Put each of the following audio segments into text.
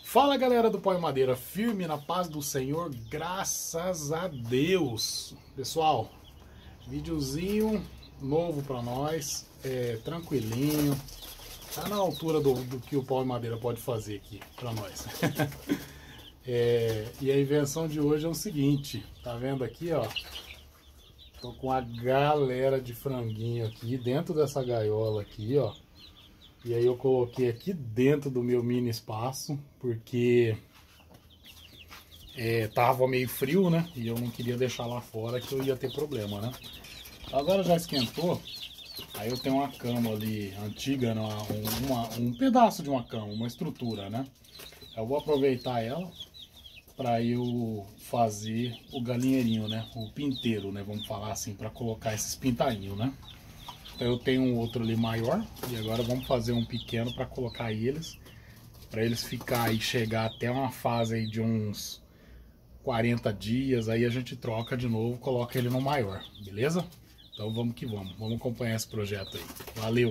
Fala galera do Pau e Madeira, firme na paz do Senhor, graças a Deus. Pessoal, videozinho novo pra nós, tranquilinho, tá na altura do que o Pau e Madeira pode fazer aqui pra nós. E a invenção de hoje é o seguinte, tá vendo aqui, ó? Tô com a galera de franguinho aqui dentro dessa gaiola aqui, ó. E aí eu coloquei aqui dentro do meu mini espaço, porque tava meio frio, né? E eu não queria deixar lá fora que eu ia ter problema, né? Agora já esquentou, aí eu tenho uma cama ali antiga, um pedaço de uma cama, uma estrutura, né? Eu vou aproveitar ela para eu fazer o galinheirinho, né? O pinteiro, né? Vamos falar assim, para colocar esses pintainhos, né? Eu tenho um outro ali maior e agora vamos fazer um pequeno para colocar eles, para eles ficar e chegar até uma fase aí de uns 40 dias, aí a gente troca de novo, coloca ele no maior, beleza? Então vamos que vamos acompanhar esse projeto aí. Valeu!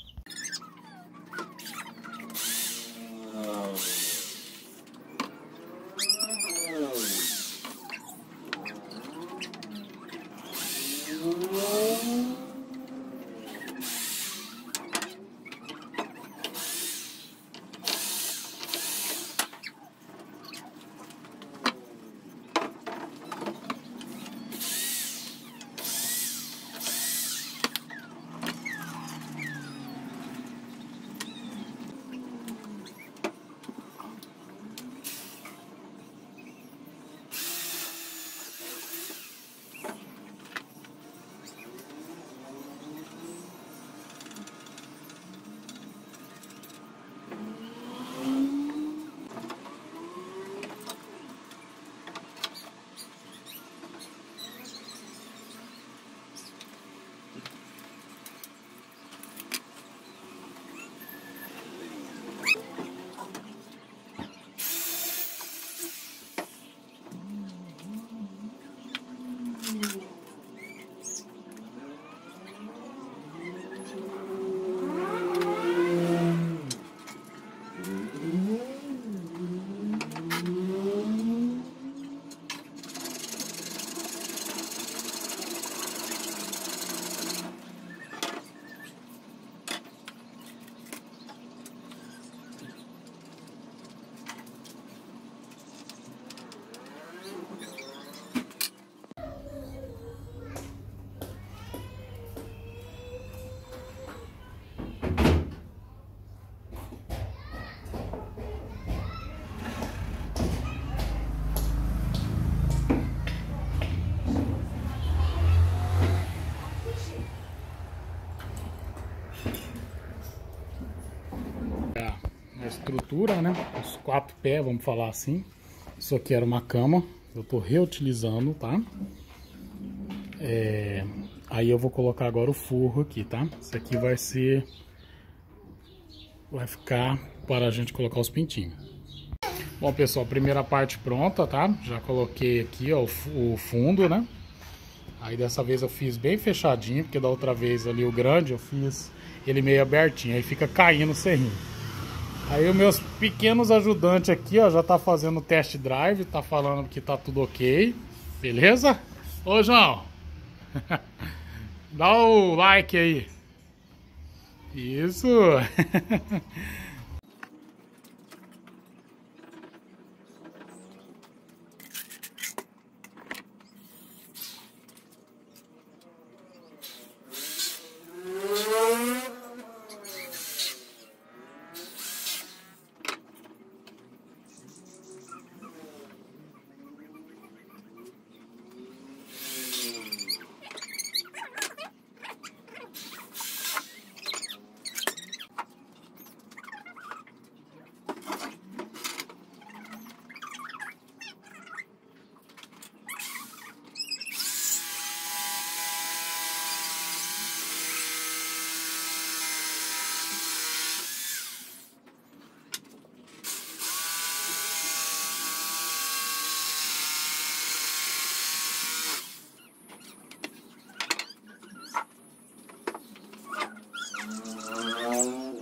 A estrutura, né? Os 4 pés, vamos falar assim. Isso aqui era uma cama, eu tô reutilizando, tá? Aí eu vou colocar agora o forro aqui, tá? Isso aqui vai ficar para a gente colocar os pintinhos. Bom, pessoal, primeira parte pronta, tá? Já coloquei aqui, ó, o fundo, né? Aí dessa vez eu fiz bem fechadinho, porque da outra vez ali o grande eu fiz ele meio abertinho, aí fica caindo o serrinho. Aí os meus pequenos ajudantes aqui, ó, já tá fazendo o test drive, tá falando que tá tudo ok, beleza? Ô, João, dá o like aí. Isso.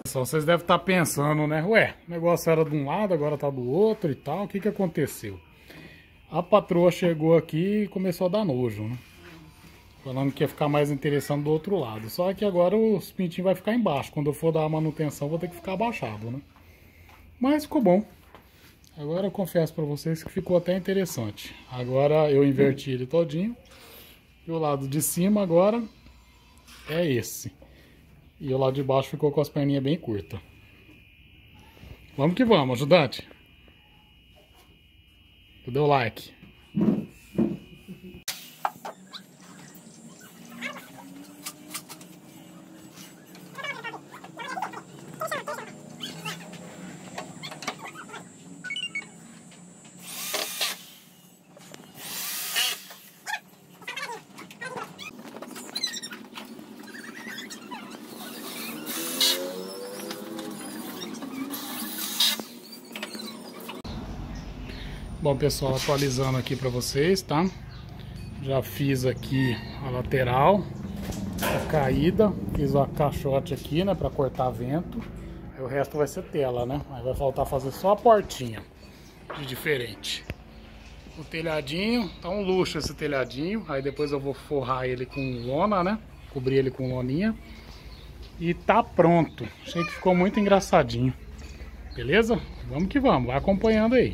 Pessoal, vocês devem estar pensando, né? Ué, o negócio era de um lado, agora tá do outro e tal. O que que aconteceu? A patroa chegou aqui e começou a dar nojo, né? Falando que ia ficar mais interessante do outro lado. Só que agora os pintinhos vai ficar embaixo. Quando eu for dar a manutenção, vou ter que ficar abaixado, né? Mas ficou bom. Agora eu confesso pra vocês que ficou até interessante. Agora eu inverti ele todinho. E o lado de cima agora é esse. E o lado de baixo ficou com as perninhas bem curtas. Vamos que vamos, ajudante. Cadê o like? Bom, pessoal, atualizando aqui para vocês, tá? Já fiz aqui a lateral, a caída, fiz o caixote aqui, né, para cortar vento. Aí o resto vai ser tela, né? Aí vai faltar fazer só a portinha de diferente. O telhadinho, tá um luxo esse telhadinho. Aí depois eu vou forrar ele com lona, né? Cobrir ele com loninha. E tá pronto. Achei que ficou muito engraçadinho. Beleza? Vamos que vamos, vai acompanhando aí.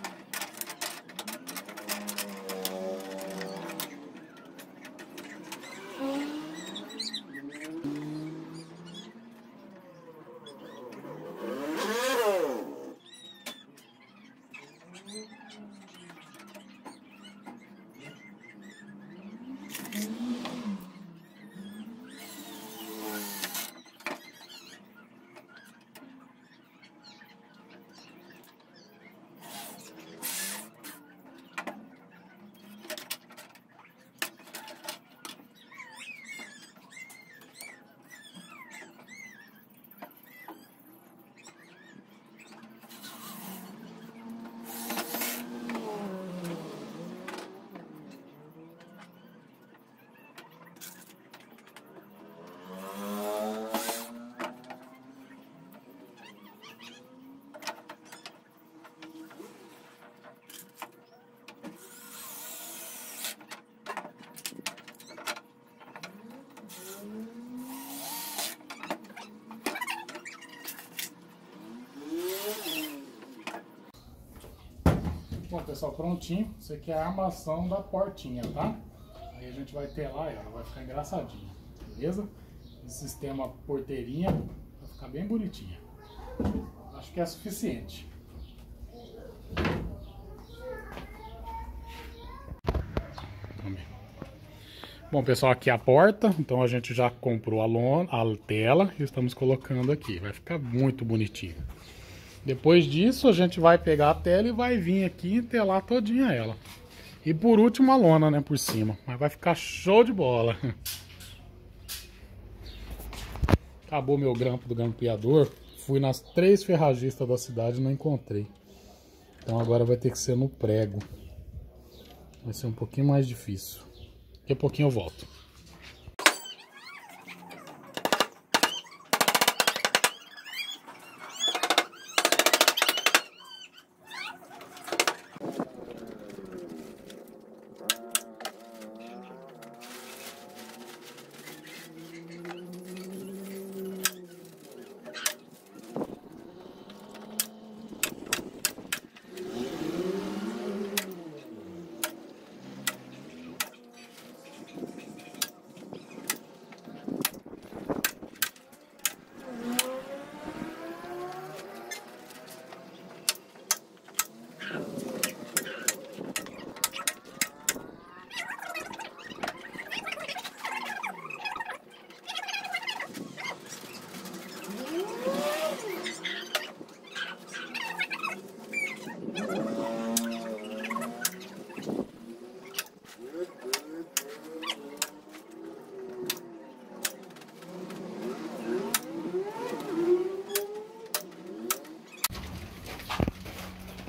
Bom, pessoal, prontinho. Isso aqui é a armação da portinha, tá? Aí a gente vai ter lá, ela vai ficar engraçadinha, beleza? Esse sistema porteirinha vai ficar bem bonitinha. Acho que é suficiente. Bom, pessoal, aqui é a porta. Então a gente já comprou a lona, a tela e estamos colocando aqui. Vai ficar muito bonitinho. Depois disso, a gente vai pegar a tela e vai vir aqui e telar todinha ela. E por último a lona, né, por cima. Mas vai ficar show de bola. Acabou meu grampo do grampeador. Fui nas 3 ferragistas da cidade e não encontrei. Então agora vai ter que ser no prego. Vai ser um pouquinho mais difícil. Daqui a pouquinho eu volto.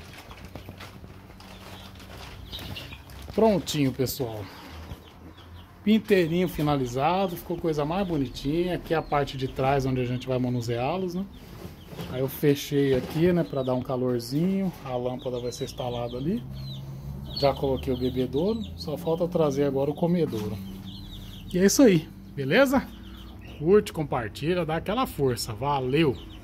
Prontinho, pessoal. Pinteirinho finalizado, ficou coisa mais bonitinha. Aqui é a parte de trás onde a gente vai manuseá-los, né? Aí eu fechei aqui, né, para dar um calorzinho. A lâmpada vai ser instalada ali. Já coloquei o bebedouro, só falta trazer agora o comedouro. E é isso aí, beleza? Curte, compartilha, dá aquela força. Valeu!